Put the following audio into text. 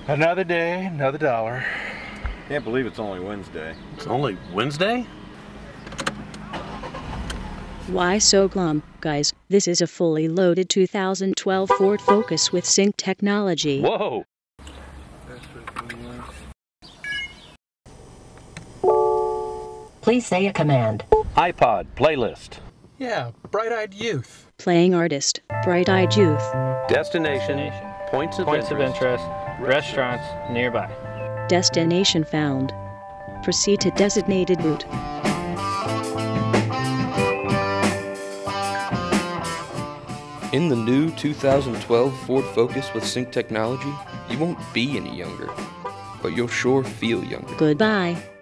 Another day, another dollar. Can't believe it's only Wednesday. It's only Wednesday? Why so glum, guys? This is a fully loaded 2012 Ford Focus with sync technology. Whoa! Please say a command. iPod playlist. Yeah, bright-eyed youth. Playing artist, bright-eyed youth. Destination. Points of interest. Restaurants nearby. Destination found. Proceed to designated route. In the new 2012 Ford Focus with sync technology, you won't be any younger, but you'll sure feel younger. Goodbye.